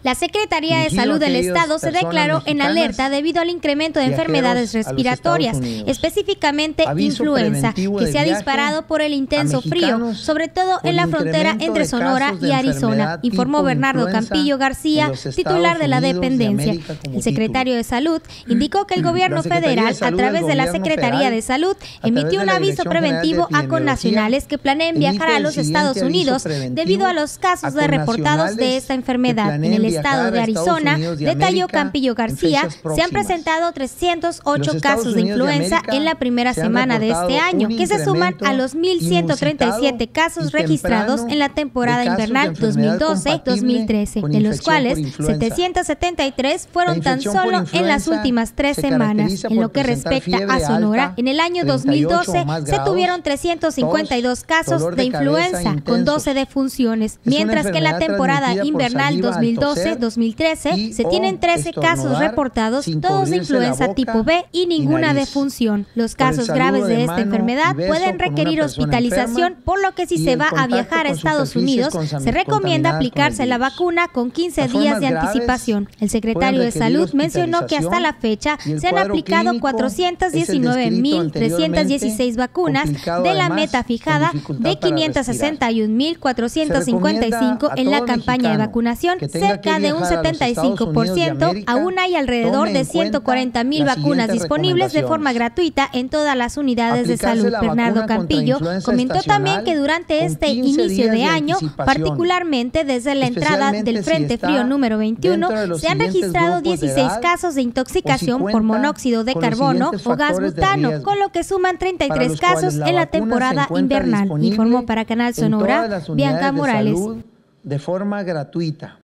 La Secretaría de Salud del Estado se declaró en alerta debido al incremento de enfermedades respiratorias, específicamente influenza, que se ha disparado por el intenso frío, sobre todo en la frontera entre Sonora y Arizona, informó Bernardo Campillo García, titular de la dependencia. El secretario de Salud indicó que el gobierno federal, a través de la Secretaría de Salud, emitió un aviso preventivo a connacionales que planeen viajar a los Estados Unidos debido a los casos de reportados de esta enfermedad. En el estado de Arizona, detalló Campillo García, se han presentado 308 casos de influenza en la primera semana de este año, que se suman a los 1,137 casos registrados en la temporada invernal 2012-2013, de los cuales 773 fueron tan solo en las últimas 3 semanas. En lo que respecta a Sonora, en el año 2012 se tuvieron 352 casos de influenza, con 12 defunciones, mientras que en la temporada invernal 2012-2013 se tienen 13 casos reportados, todos de influenza tipo B y ninguna defunción. Los casos graves de esta enfermedad pueden requerir hospitalización, por lo que si se va a viajar a Estados Unidos, se recomienda aplicarse la vacuna con 15 días de anticipación. El secretario de Salud mencionó que hasta la fecha se han aplicado 419,316 vacunas de la meta fijada de 561,455 en la campaña de vacunación, cerca de un 75%. Aún hay alrededor de 140,000 vacunas disponibles de forma gratuita en todas las unidades de salud. Bernardo Campillo comentó también que durante este inicio de año, particularmente desde la entrada del Frente Frío número 21, se han registrado 16 casos de intoxicación por monóxido de carbono o gas butano, con lo que suman 33 casos en la temporada invernal. Informó para Canal Sonora Bianca Morales. De forma gratuita.